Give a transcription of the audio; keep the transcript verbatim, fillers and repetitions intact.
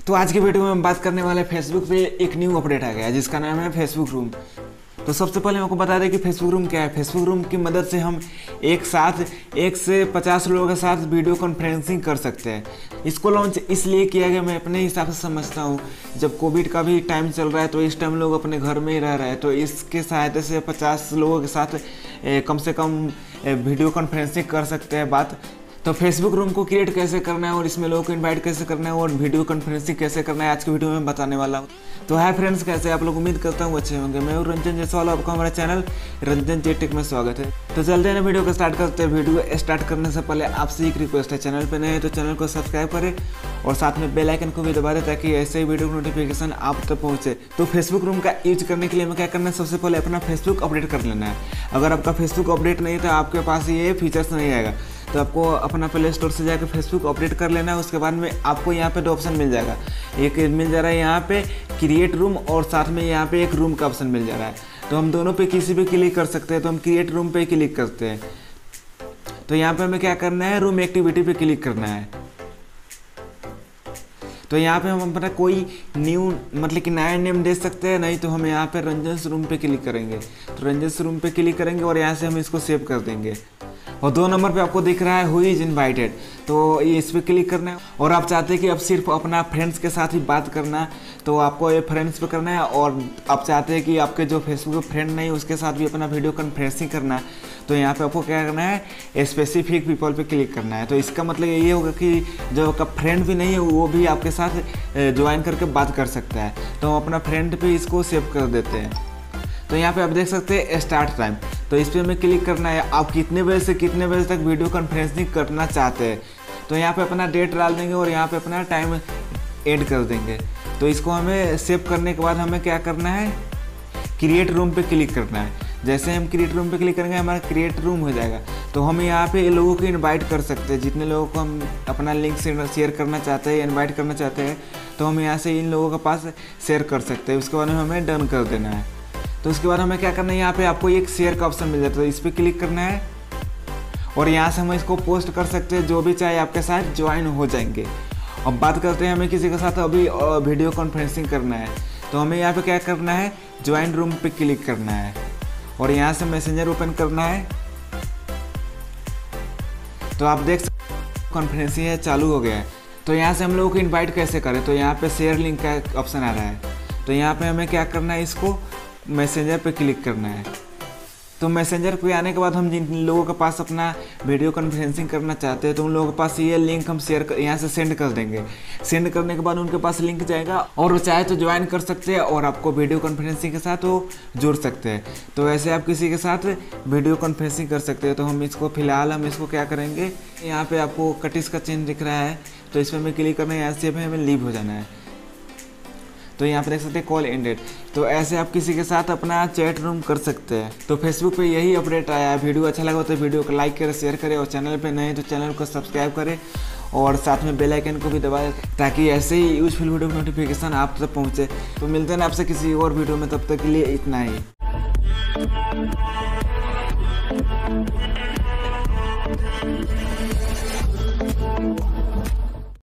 तो आज की वीडियो में हम बात करने वाले फेसबुक पे एक न्यू अपडेट आ गया है जिसका नाम है फेसबुक रूम। तो सबसे पहले आपको बता दें कि फेसबुक रूम क्या है। फेसबुक रूम की मदद से हम एक साथ एक से पचास लोगों के साथ वीडियो कॉन्फ्रेंसिंग कर सकते हैं। इसको लॉन्च इसलिए किया गया, मैं अपने हिसाब से समझता हूँ, जब कोविड का भी टाइम चल रहा है तो इस टाइम लोग अपने घर में ही रह रहे हैं, तो इसके सहायता से पचास लोगों के साथ कम से कम वीडियो कॉन्फ्रेंसिंग कर सकते हैं बात। तो फेसबुक रूम को क्रिएट कैसे करना है और इसमें लोगों को इनवाइट कैसे करना है और वीडियो कॉन्फ्रेंसिंग कैसे करना है आज की वीडियो में बताने वाला हूँ। तो हाय फ्रेंड्स, कैसे आप लोग, उम्मीद करता हूँ अच्छे होंगे। मैं हूँ रंजन जायसवाल, आपका हमारे चैनल रंजन जे टेक में स्वागत है। तो चलते हैं ना वीडियो को स्टार्ट करते हैं। वीडियो स्टार्ट करने से पहले आपसे एक रिक्वेस्ट है, चैनल पर नए हैं तो चैनल को सब्सक्राइब करें और साथ में बेल आइकन को भी दबा दें ताकि ऐसे ही वीडियो नोटिफिकेशन आप तक पहुँचे। तो फेसबुक रूम का यूज करने के लिए हमें क्या करना है, सबसे पहले अपना फेसबुक अपडेट कर लेना है। अगर आपका फेसबुक अपडेट नहीं है तो आपके पास ये फीचर्स नहीं आएगा। तो आपको अपना प्ले स्टोर से जाकर फेसबुक अपडेट कर लेना है। उसके बाद में आपको यहाँ पे दो ऑप्शन मिल जाएगा, एक मिल जा रहा है यहाँ पे क्रिएट रूम और साथ में यहाँ पे एक रूम का ऑप्शन मिल जा रहा है। तो हम दोनों पे किसी पे क्लिक कर सकते हैं। तो हम क्रिएट रूम पे क्लिक करते हैं। तो यहाँ पे हमें क्या करना है, रूम एक्टिविटी पे क्लिक करना है। तो यहाँ पे हम अपना कोई न्यू मतलब कि नया नेम दे सकते हैं, नहीं तो हम यहाँ पे रंजन रूम पे क्लिक करेंगे। तो रंजन रूम पे क्लिक करेंगे और यहाँ से हम इसको सेव कर देंगे। और दो नंबर पे आपको दिख रहा है हु इज इनवाइटेड, तो ये इस पर क्लिक करना है। और आप चाहते हैं कि अब सिर्फ अपना फ्रेंड्स के साथ ही बात करना है तो आपको ये फ्रेंड्स पे करना है। और आप चाहते हैं कि आपके जो फेसबुक फ्रेंड नहीं उसके साथ भी अपना वीडियो कॉन्फ्रेंसिंग करना है तो यहाँ पे आपको क्या करना है, स्पेसिफिक पीपल पे क्लिक करना है। तो इसका मतलब ये होगा कि जो आपका फ्रेंड भी नहीं है वो भी आपके साथ ज्वाइन करके बात कर सकता है। तो हम अपना फ्रेंड पे इसको सेव कर देते हैं। तो यहाँ पे आप देख सकते हैं स्टार्ट टाइम, तो इस पर हमें क्लिक करना है। आप कितने बजे से कितने बजे तक वीडियो कॉन्फ्रेंसिंग करना चाहते हैं तो यहाँ पे अपना डेट डाल देंगे और यहाँ पे अपना टाइम ऐड कर देंगे। तो इसको हमें सेव करने के बाद हमें क्या करना है, क्रिएट रूम पे क्लिक करना है। जैसे हम क्रिएट रूम पे क्लिक करेंगे हमारा क्रिएट रूम हो जाएगा। तो हम यहाँ पे लोगों को इनवाइट कर सकते हैं, जितने लोगों को हम अपना लिंक शेयर करना चाहते हैं, इनवाइट करना चाहते हैं तो हम यहाँ से इन लोगों के पास शेयर कर सकते हैं। उसके बाद में हमें डन कर देना है। तो उसके बाद हमें क्या करना है, यहाँ पे आपको एक शेयर का ऑप्शन मिल जाता है, तो इस पर क्लिक करना है और यहाँ से हम इसको पोस्ट कर सकते हैं, जो भी चाहे आपके साथ ज्वाइन हो जाएंगे। अब बात करते हैं हमें किसी के साथ अभी वीडियो कॉन्फ्रेंसिंग करना है तो हमें यहाँ पे क्या करना है, ज्वाइन रूम पे क्लिक करना है और यहाँ से मैसेंजर ओपन करना है। तो आप देख सकते कॉन्फ्रेंसिंग है चालू हो गया है। तो यहाँ से हम लोगों को इन्वाइट कैसे करें, तो यहाँ पे शेयर लिंक का ऑप्शन आ रहा है। तो यहाँ पे हमें क्या करना है, इसको मैसेंजर पे क्लिक करना है। तो मैसेंजर पे आने के बाद हम जिन लोगों के पास अपना वीडियो कॉन्फ्रेंसिंग करना चाहते हैं तो उन लोगों के पास ये लिंक हम शेयर कर, यहाँ से सेंड कर देंगे। सेंड करने के बाद उनके पास लिंक जाएगा और वो चाहे तो ज्वाइन कर सकते हैं और आपको वीडियो कॉन्फ्रेंसिंग के साथ वो जुड़ सकते हैं। तो ऐसे आप किसी के साथ वीडियो कॉन्फ्रेंसिंग कर सकते हैं। तो हम इसको फिलहाल हम इसको क्या करेंगे, यहाँ पर आपको कटिस का चिन्ह दिख रहा है तो इस पर हमें क्लिक करना है, यहाँ से हमें लीव हो जाना है। तो यहाँ पे देख सकते हैं कॉल एंडेड। तो ऐसे आप किसी के साथ अपना चैट रूम कर सकते हैं। तो फेसबुक पे यही अपडेट आया है। वीडियो अच्छा लगा तो वीडियो को लाइक करें, शेयर करें और चैनल पे नए तो चैनल को सब्सक्राइब करें और साथ में बेल आइकन को भी दबाएं ताकि ऐसे ही यूजफुल वीडियो नोटिफिकेशन आप तक पहुँचे। तो मिलते हैं आपसे किसी और वीडियो में, तब तक के लिए इतना ही।